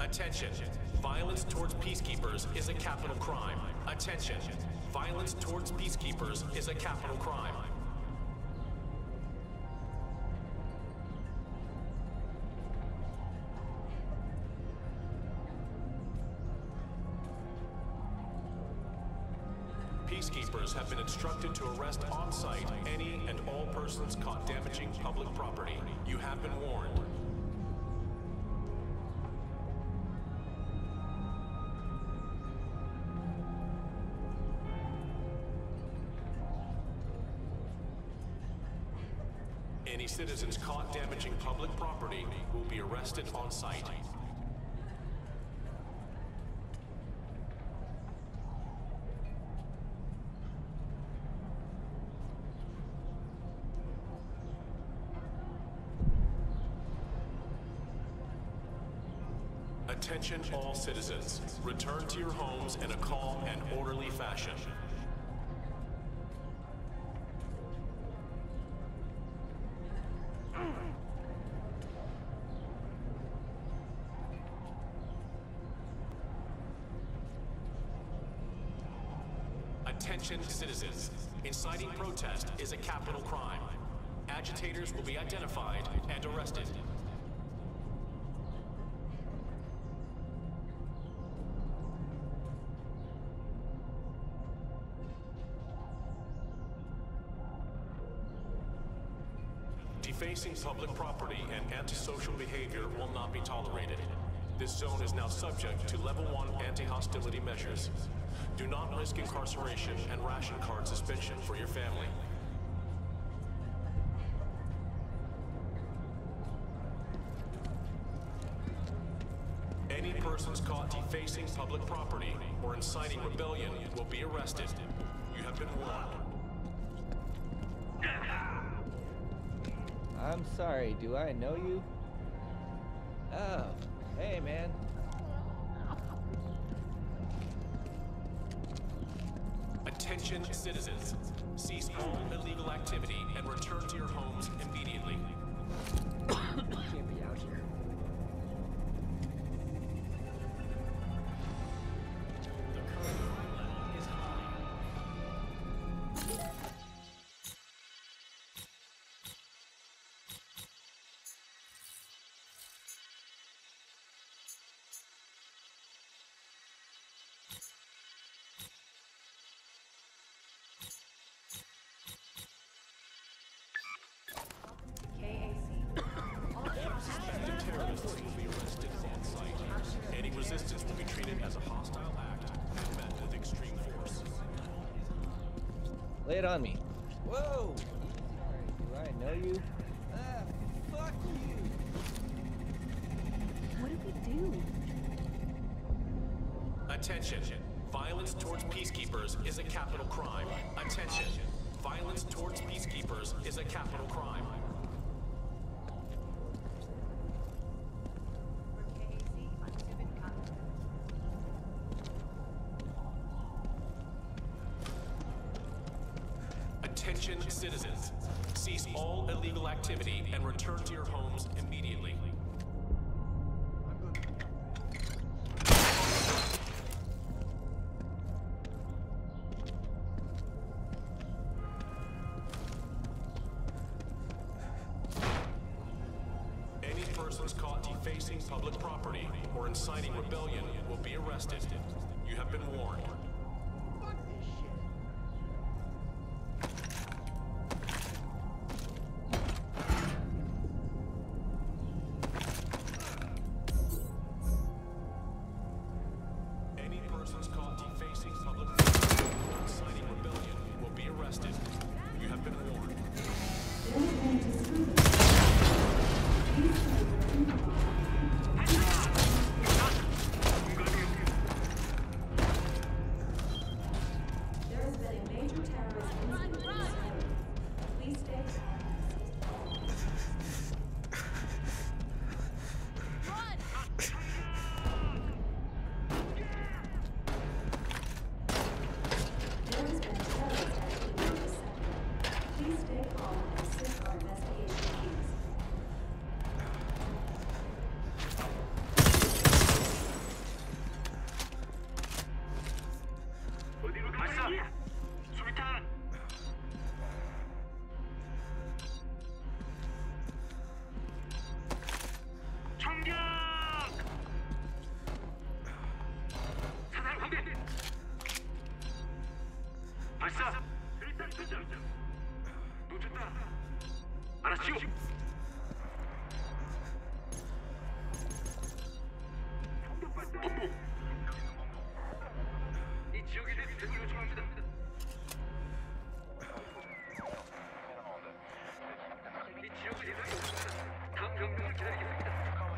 Attention. Violence towards peacekeepers is a capital crime. Attention. Violence towards peacekeepers is a capital crime. Peacekeepers have been instructed to arrest on-site any and all persons caught damaging public property. You have been warned. Any citizens caught damaging public property will be arrested on site. Attention all citizens. Return to your homes in a calm and orderly fashion. Attention citizens. Inciting protest is a capital crime. Agitators will be identified and arrested. Defacing public property and antisocial behavior will not be tolerated. This zone is now subject to Level 1 anti-hostility measures. Do not risk incarceration and ration card suspension for your family. Any persons caught defacing public property or inciting rebellion will be arrested. You have been warned. I'm sorry, do I know you? Oh, hey man. Attention citizens. Cease all illegal activity and return to your homes immediately. Can't be out here. The current crime level is high. Suspected terrorists will be arrested on site. Any resistance will be treated as a hostile act and met with extreme force. Lay it on me. Whoa! Sorry, do I know you? Ah, fuck you! What did we do? Attention. Violence towards peacekeepers is a capital crime. Attention. Violence towards peacekeepers is a capital crime. Attention citizens. Cease all illegal activity and return to your homes immediately. Any persons caught defacing public property or inciting rebellion will be arrested. You have been warned. Any persons caught defacing public property or inciting rebellion will be arrested. You have been warned. 알았지요? 본부. 이 지역에 대해 대응 요청합니다. 이 지역에 대해 대응 요청합니다. 다음 명령을 기다리겠습니다.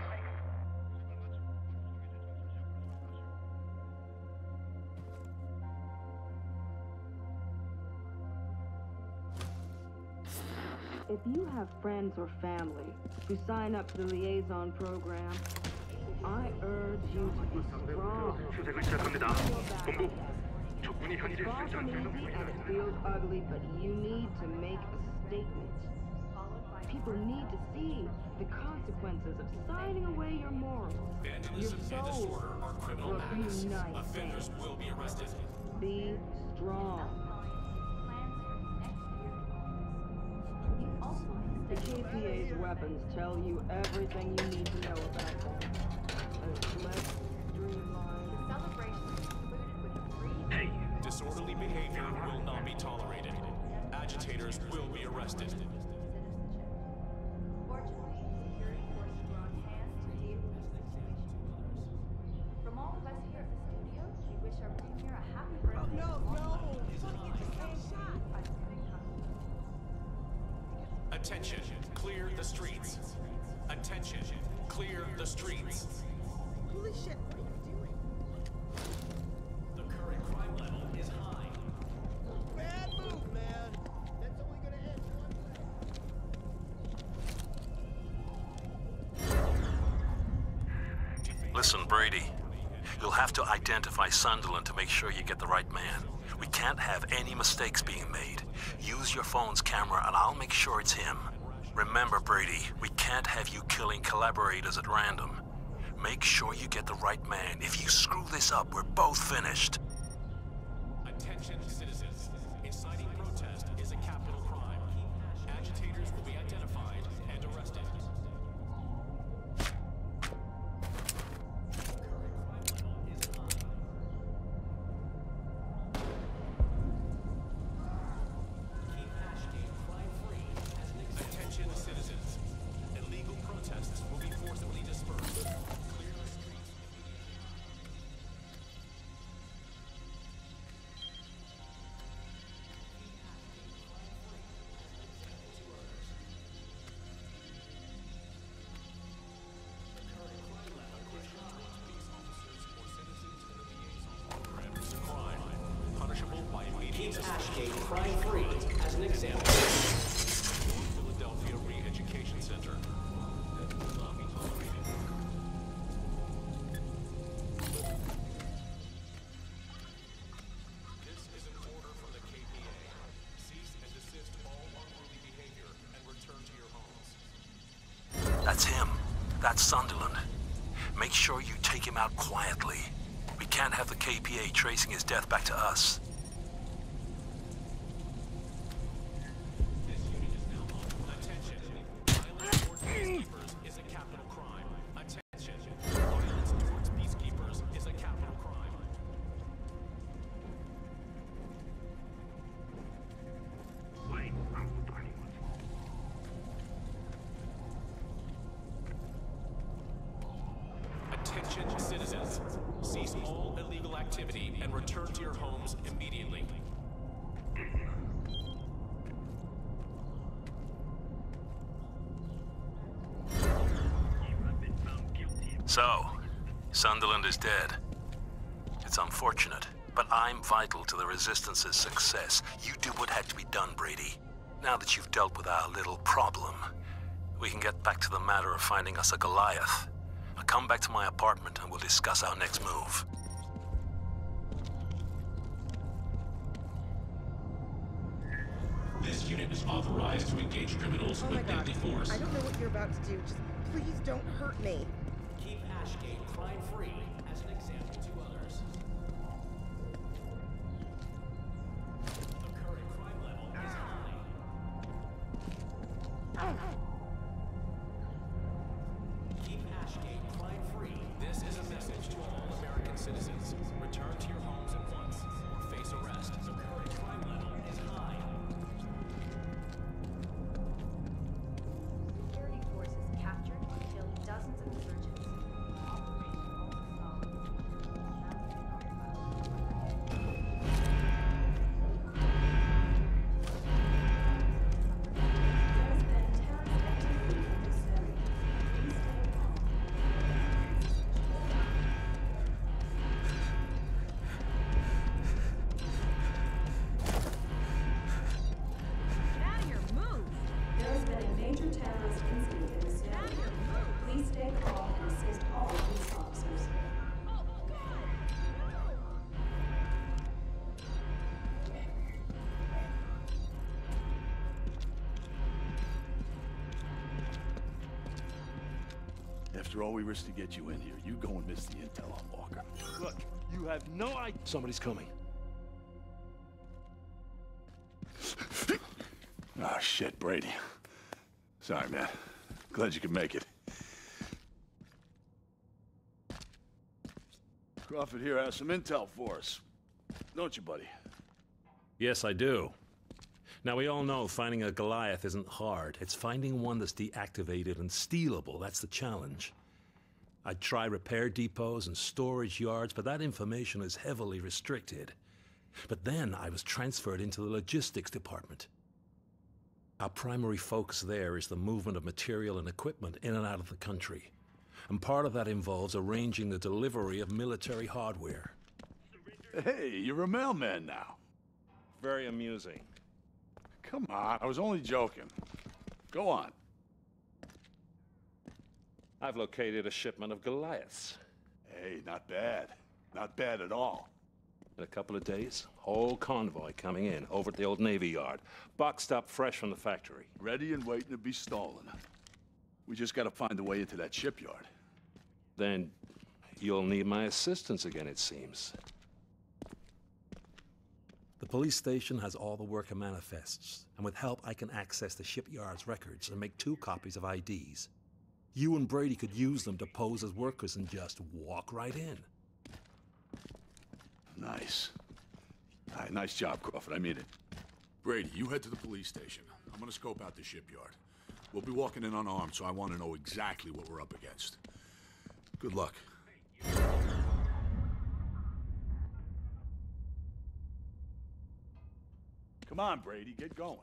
If you have friends or family who sign up for the liaison program, I urge you to be strong. 수색을 시작합니다. 본부. 적군이 현재 Far from 수장 easy and it feels ugly, but you need to make a statement. People need to see the consequences of signing away your morals, your Vandalism and soul, disorder are criminal for a few acts. nice Offenders days. will be arrested. Be strong. The KPA's weapons tell you everything you need to know about them. A slick, streamlined, Hey. Disorderly behavior will not be tolerated. Agitators will be arrested. Fortunately, security forces were on hand to deal with the situation. From all of us here at the studio, we wish our premier a happy birthday. Attention, clear the streets. Attention, clear the streets. Holy shit, what are you doing? The current crime level is high. Bad move, man. That's only gonna end one way. Listen, Brady. You'll have to identify Sunderland to make sure you get the right man. We can't have any mistakes being made. Use your phone's camera and I'll make sure it's him. Remember, Brady, we can't have you killing collaborators at random. Make sure you get the right man. If you screw this up, we're both finished. Attention, citizens. Inciting protest is a capital crime. Agitators will be identified and arrested. Attention, citizens. Illegal protests will be forcibly dispersed. Clear the streets. Is a crime, punishable by immediate Ashgate crime-free as an example. Philadelphia Re-Education Center. That will not be tolerated. This is an order from the KPA. Cease and desist all unruly behavior and return to your homes. That's him. That's Sunderland. Make sure you take him out quietly. We can't have the KPA tracing his death back to us. This unit is now on. Attention. Violence towards peacekeepers is a capital crime. Attention. Violence towards peacekeepers is a capital crime. Wait, 아무것도 아닌 거지. Attention, citizens. Cease all illegal activity and return to your homes immediately. You have been found guilty. So, Sunderland is dead. It's unfortunate, but I'm vital to the Resistance's success. You do what had to be done, Brady. Now that you've dealt with our little problem, we can get back to the matter of finding us a Goliath. Now come back to my apartment and we'll discuss our next move. This unit is authorized to engage criminals Oh my with god. deadly force. I don't know what you're about to do. Just please don't hurt me. Keep Ashgate crime-free as an example to others. The current crime level is high. Keep Ashgate crime-free. This is a message to all American citizens. Return to your homes at once or face arrest. The current crime level is high. major terrorist incident in the city. Please stay calm and assist all police officers. After all we risked to get you in here, you go and miss the intel on Walker. Look, you have no idea. Somebody's coming. Ah, shit, Brady. Sorry, man. Glad you could make it. Crawford here has some intel for us. Don't you, buddy? Yes, I do. Now, we all know finding a Goliath isn't hard. It's finding one that's deactivated and stealable. That's the challenge. I'd try repair depots and storage yards, but that information is heavily restricted. But then I was transferred into the logistics department. Our primary focus there is the movement of material and equipment in and out of the country. And part of that involves arranging the delivery of military hardware. Hey, you're a mailman now. Very amusing. Come on, I was only joking. Go on. I've located a shipment of Goliaths. Hey, not bad. Not bad at all. In a couple of days, whole convoy coming in over at the old Navy Yard. Boxed up fresh from the factory. Ready and waiting to be stolen. We just gotta find a way into that shipyard. Then you'll need my assistance again, it seems. The police station has all the worker manifests, and with help I can access the shipyard's records and make 2 copies of IDs. You and Brady could use them to pose as workers and just walk right in. Nice. All right, nice job, Crawford. I mean it. Brady, you head to the police station. I'm gonna scope out the shipyard. We'll be walking in unarmed, so I want to know exactly what we're up against. Good luck. Come on, Brady, get going.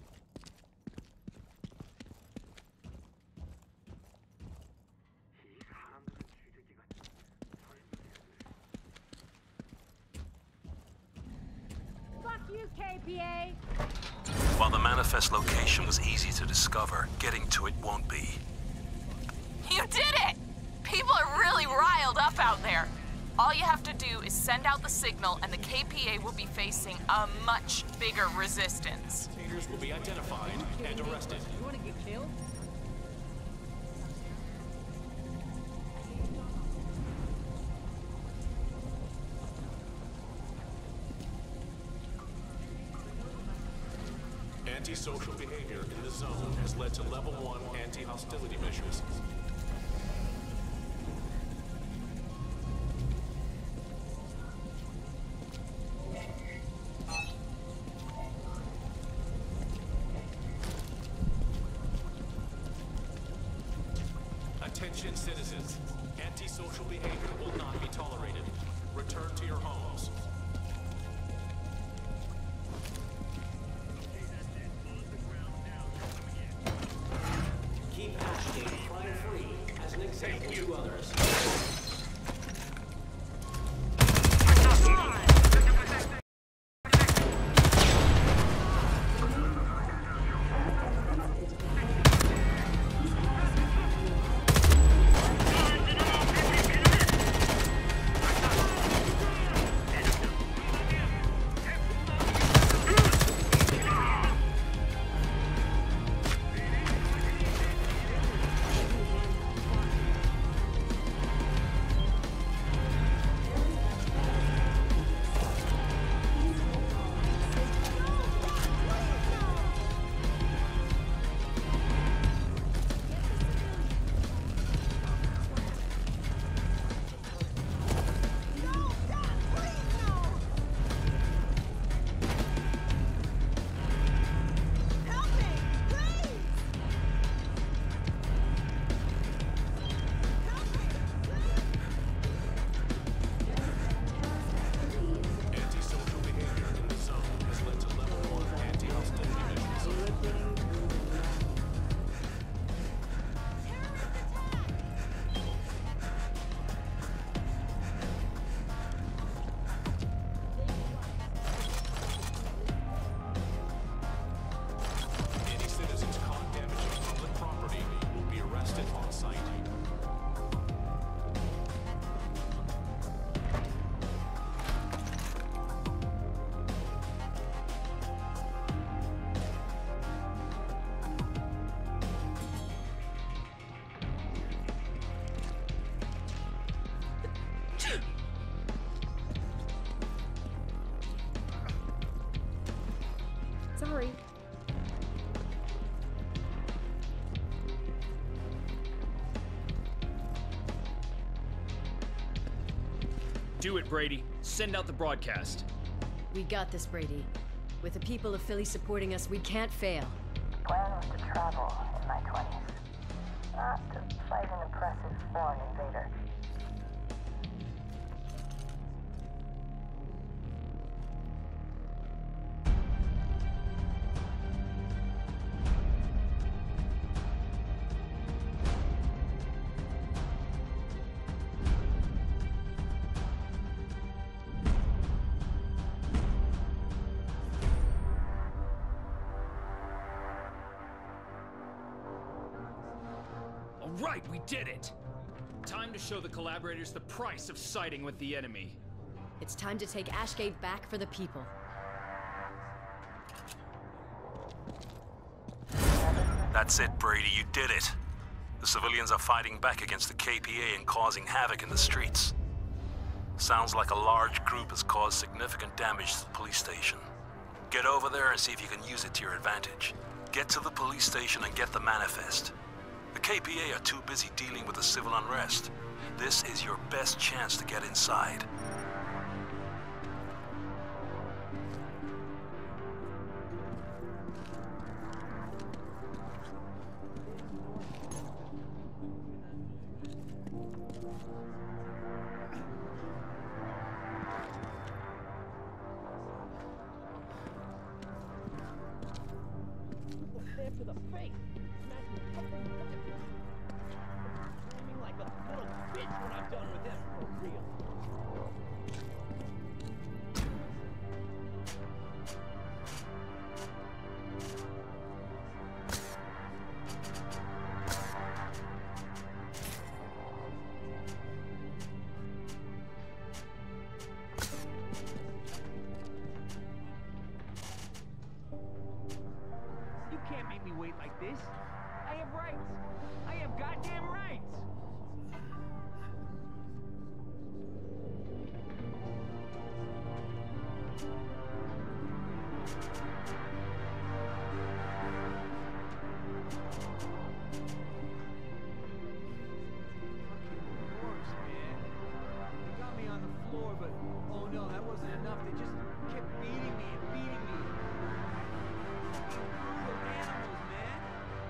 Fuck you, KPA! While the manifest location was easy to discover, getting to it won't be. You did it! People are really riled up out there. All you have to do is send out the signal and the KPA will be facing a much bigger resistance. Leaders will be identified and arrested. You want to get killed? Antisocial behavior in the zone has led to level 1 anti-hostility measures. Attention citizens, antisocial behavior will not be tolerated. Return to your homes. Keep Ashgate crime-free as an example to others. Do it, Brady. Send out the broadcast. We got this, Brady. With the people of Philly supporting us, we can't fail. Plan was to travel in my 20s, not to fight an impressive foreign invader. Right, we did it! Time to show the collaborators the price of siding with the enemy. It's time to take Ashgate back for the people. That's it, Brady. You did it. The civilians are fighting back against the KPA and causing havoc in the streets. Sounds like a large group has caused significant damage to the police station. Get over there and see if you can use it to your advantage. Get to the police station and get the manifest. The KPA are too busy dealing with the civil unrest. This is your best chance to get inside. To the face. Like a little bitch when I'm done with him for real. You can't make me wait like this. I have rights. I have goddamn rights. Works, man. They got me on the floor, but oh no, that wasn't enough. They just kept beating me and beating me. Brutal animals, man.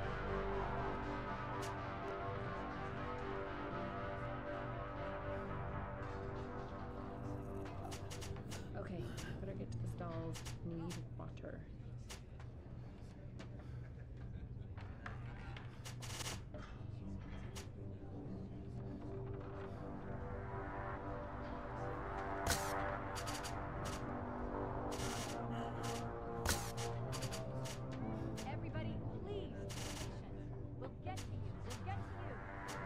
Okay, better get to the stalls. Need water. Everybody, please, be patient. We'll get to you. We'll get to you.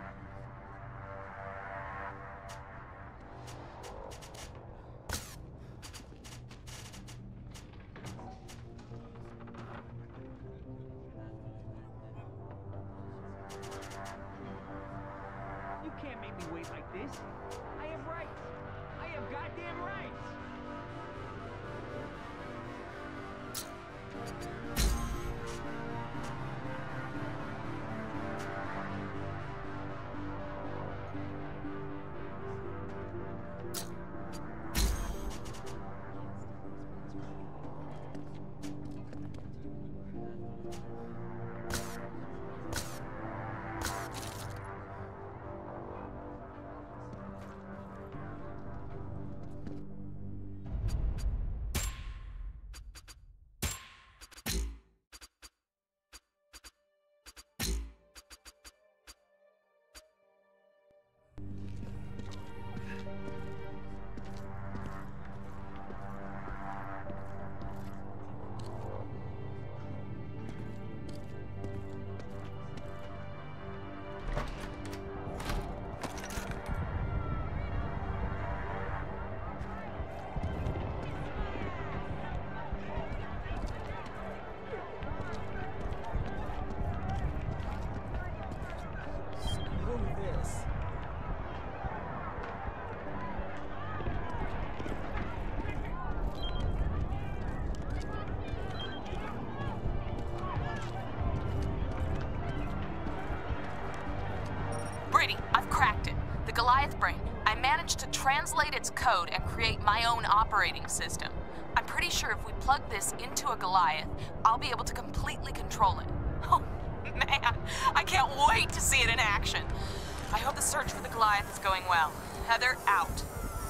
You can't make me wait like this. I have rights. I have goddamn rights. Brady, I've cracked it. The The Goliath Brain. I managed to translate its code and create my own operating system. I'm pretty sure if we plug this into a Goliath, I'll be able to completely control it. Oh, man. I can't wait to see it in action. I hope the search for the Goliath is going well. Heather, out.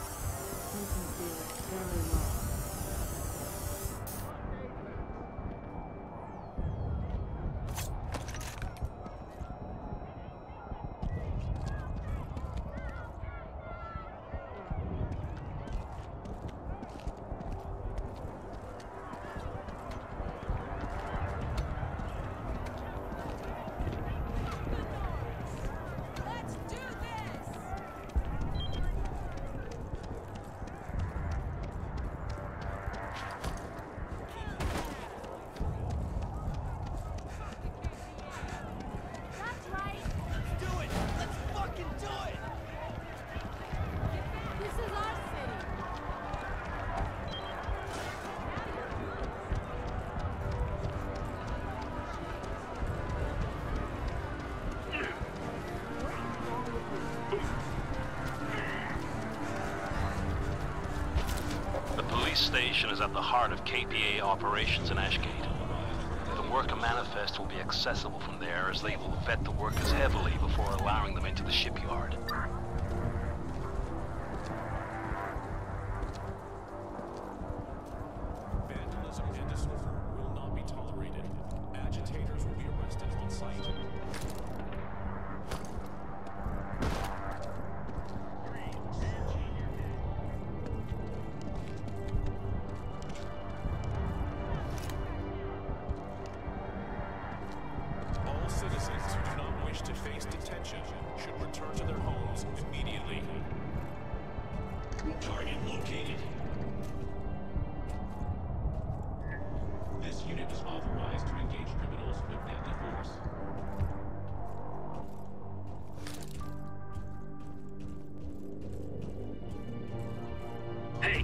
Station is at the heart of KPA operations in Ashgate. The worker manifest will be accessible from there, as they will vet the workers heavily before allowing them into the shipyard. Vandalism and disorder will not be tolerated. Agitators will be arrested on site. Citizens who do not wish to face detention should return to their homes immediately. Target located. This unit is authorized to engage criminals with deadly force. Hey,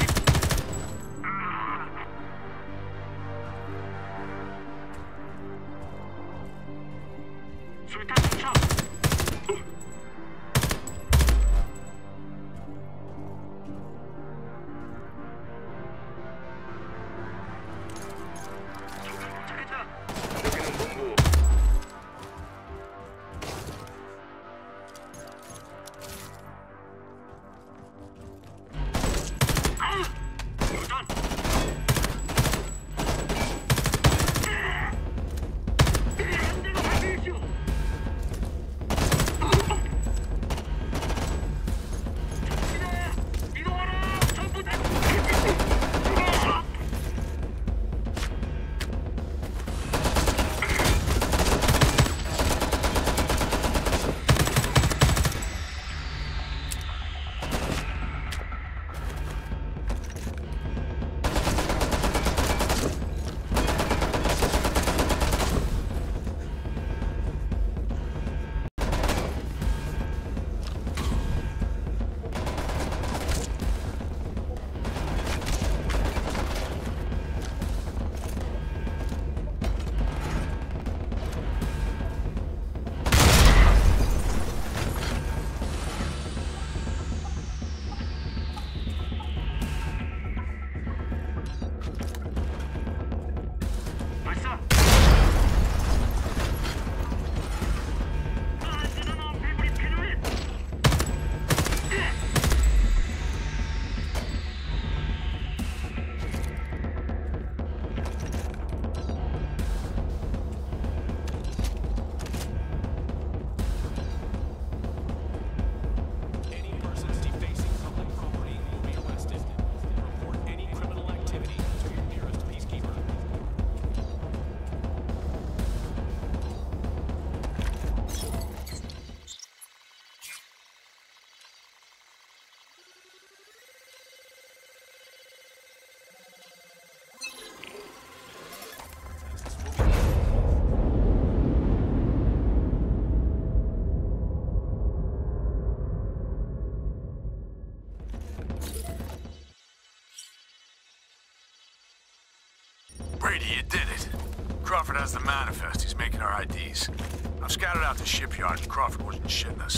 Brady, you did it. Crawford has the manifest. He's making our IDs. I've scouted out the shipyard and Crawford wasn't shitting us.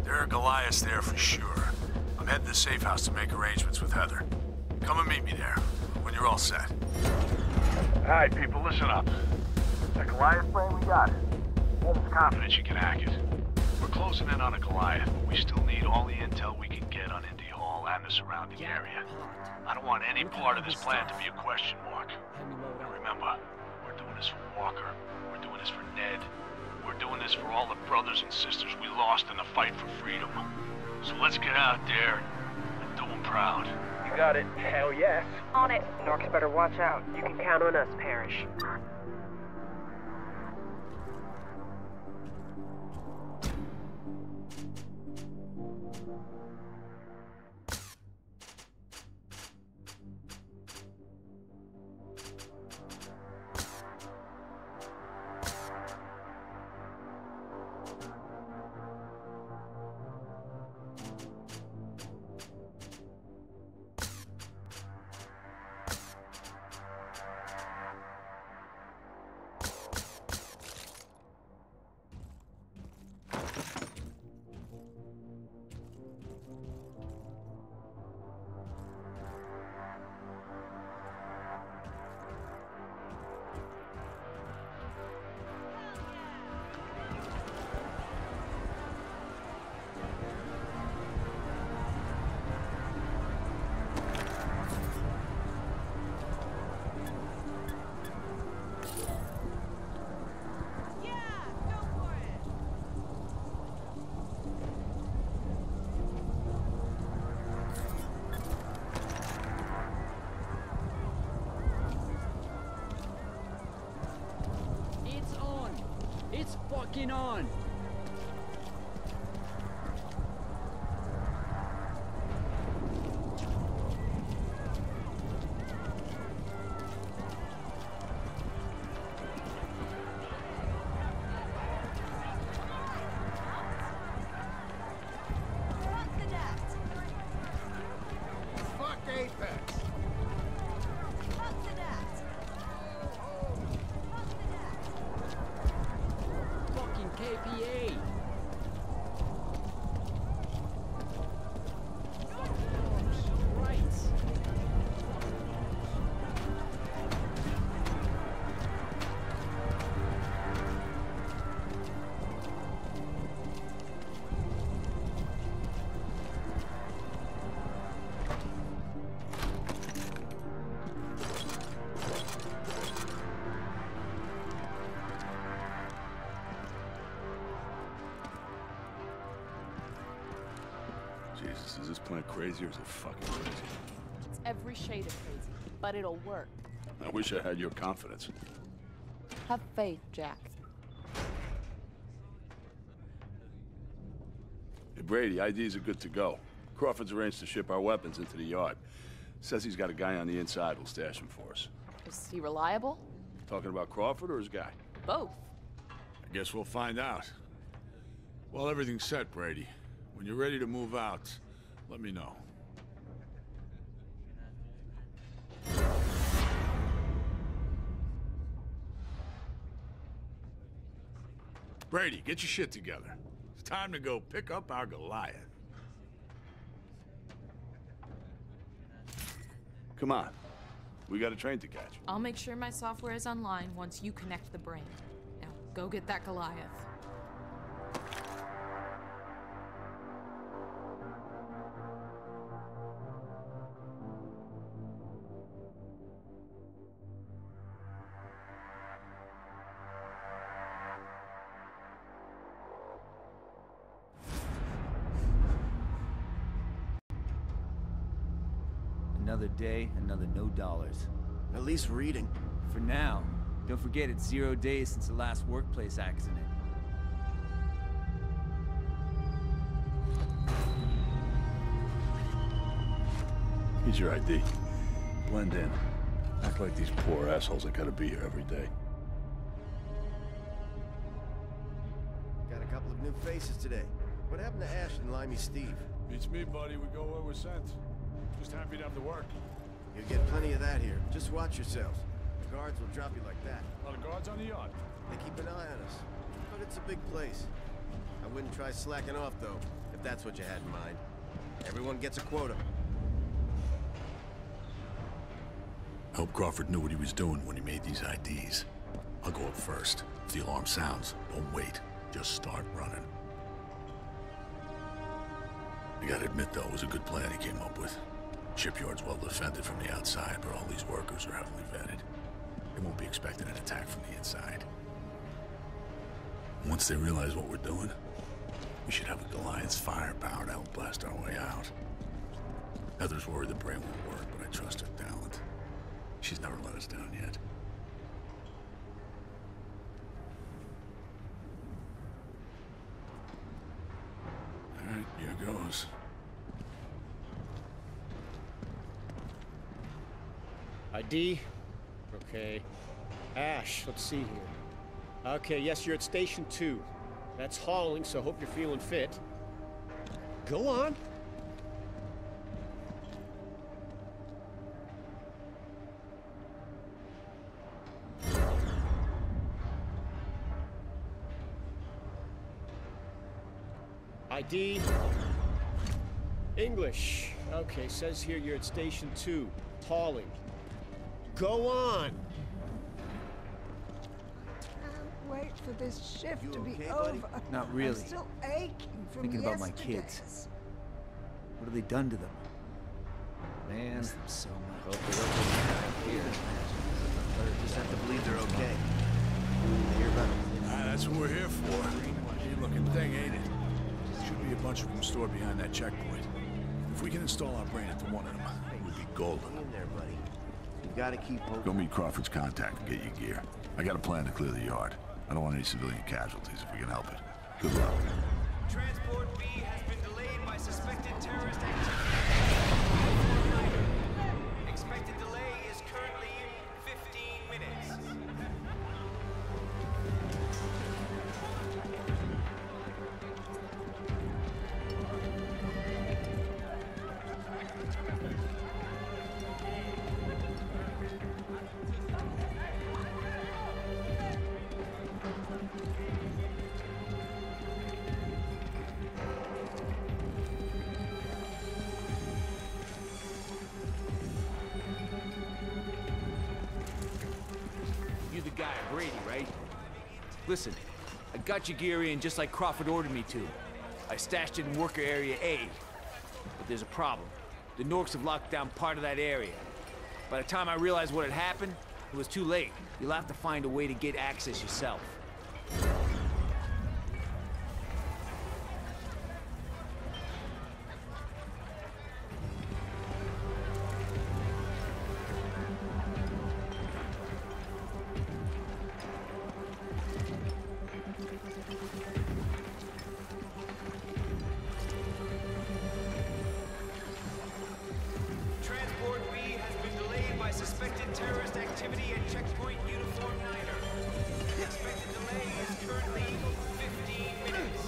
There are Goliaths there for sure. I'm heading to the safe house to make arrangements with Heather. Come and meet me there, when you're all set. Alright, people, listen up. That Goliath plane, we got it. Heather's confident she can hack it. We're closing in on a Goliath, but we still need all the intel we can get on Indy Hall and the surrounding area. I don't want any part of this plan to be a question mark. And remember, we're doing this for Walker. We're doing this for Ned. We're doing this for all the brothers and sisters we lost in the fight for freedom. So let's get out there and do them proud. You got it. Hell yes. On it. Norks better watch out. You can count on us, Parrish. It's fucking on! Fuck Apex! Fucking KPA! Right. Jesus, is this plan crazy or is it fucking crazy? It's every shade of crazy, but it'll work. I wish I had your confidence. Have faith, Jack. Hey, Brady, IDs are good to go. Crawford's arranged to ship our weapons into the yard. Says he's got a guy on the inside who'll stash them for us. Is he reliable? Talking about Crawford or his guy? Both. I guess we'll find out. Well, everything's set, Brady. When you're ready to move out, let me know. Brady, get your shit together. It's time to go pick up our Goliath. Come on. We got a train to catch. I'll make sure my software is online once you connect the brain. Now, go get that Goliath. Another day, another no dollars. At least reading. For now. Don't forget it's 0 days since the last workplace accident. Here's your ID. Blend in. Act like these poor assholes that gotta be here every day. Got a couple of new faces today. What happened to Ash and Limey Steve? Beats me, buddy. We go where we're sent. Just happy to have the work. You'll get plenty of that here. Just watch yourselves. The guards will drop you like that. A lot of guards on the yacht. They keep an eye on us. But it's a big place. I wouldn't try slacking off, though. If if that's what you had in mind. Everyone gets a quota. I hope Crawford knew what he was doing when he made these IDs. I'll go up first. If the alarm sounds, don't wait. Just start running. I gotta admit, though, it was a good plan he came up with. Shipyard's well defended from the outside, but all these workers are heavily vetted. They won't be expecting an attack from the inside. Once they realize what we're doing, we should have a Goliath's firepower to help blast our way out. Heather's worried the brain won't work, but I trust her talent. She's never let us down yet. All right, here goes. ID? Okay. Ash, let's see here. Okay, yes, you're at Station 2. That's hauling, so hope you're feeling fit. Go on. ID. English. Okay, says here you're at Station 2. Hauling. Go on! Wait for this shift to be okay, over. buddy? Not really. I'm still aching from Thinking about my yesterday. kids. What have they done to them? Man, miss them so much. Hope they're okay here. Just have to believe they're okay. Hear about them. That's what we're here for. Neat-looking thing, ain't it? Should be a bunch of them stored behind that checkpoint. If we can install our brain into one of them, we'd be golden. In there, buddy. You gotta keep hope. Go meet Crawford's contact and get your gear. I got a plan to clear the yard. I don't want any civilian casualties if we can help it. Good luck. Transport B has been delayed by suspected terrorist activity. Expected delay is currently 15 minutes. You're the guy at Brady, right? Listen, I got your gear in just like Crawford ordered me to. I stashed it in worker area A. But there's a problem. The Norks have locked down part of that area. By the time I realized what had happened, it was too late. You'll have to find a way to get access yourself. Transport B has been delayed by suspected terrorist activity at Checkpoint Uniform Niner. Expected delay is currently 15 minutes.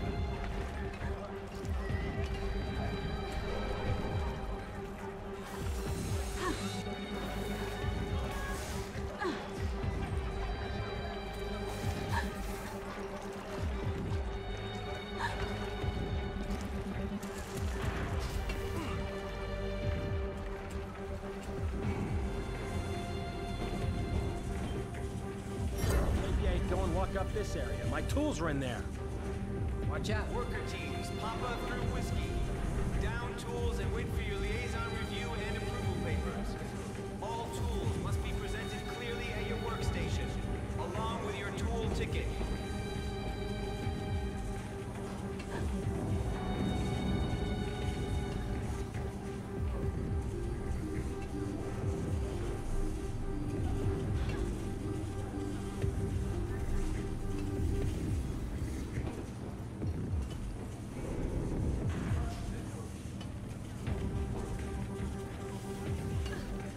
Maybe I go and walk up this area. My tools are in there. Watch out. Worker teams, Papa through whiskey. Down tools and wait for your liaison review and approval papers. All tools must be presented clearly at your workstation, along with your tool ticket.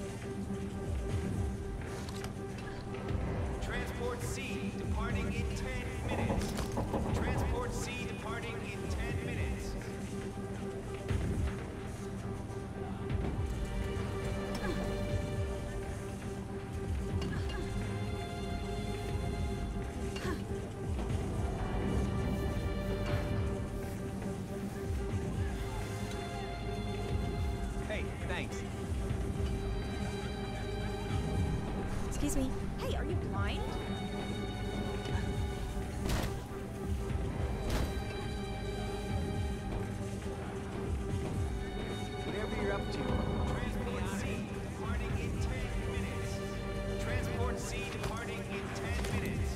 Transport C departing in 10 Thanks. Excuse me. Hey, are you blind? Whatever you're up to. Transport C departing in 10 minutes. Transport C departing in 10 minutes.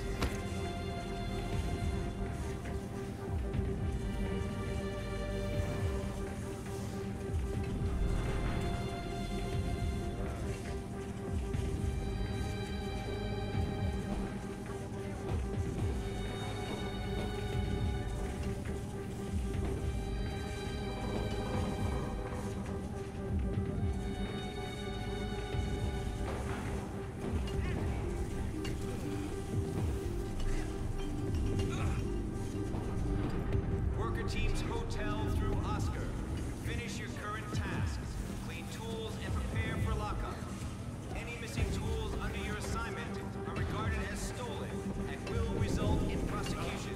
Worker teams hotel through Oscar. Finish your current tasks. Clean tools and prepare for lockup. Any missing tools under your assignment are regarded as stolen and will result in prosecution.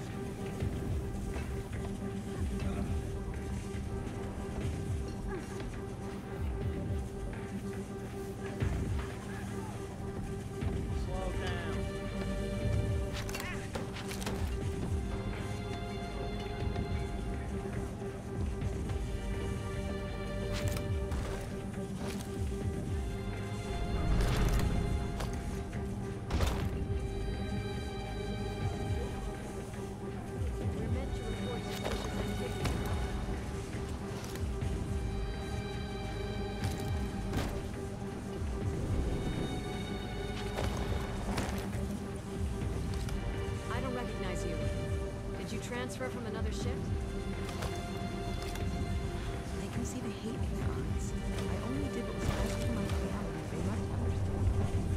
Slow down. We're meant to report suspicious activity. I don't recognize you. Did you transfer from another ship? I can see the hate in their eyes. I only did what was best for my reality. They must understand.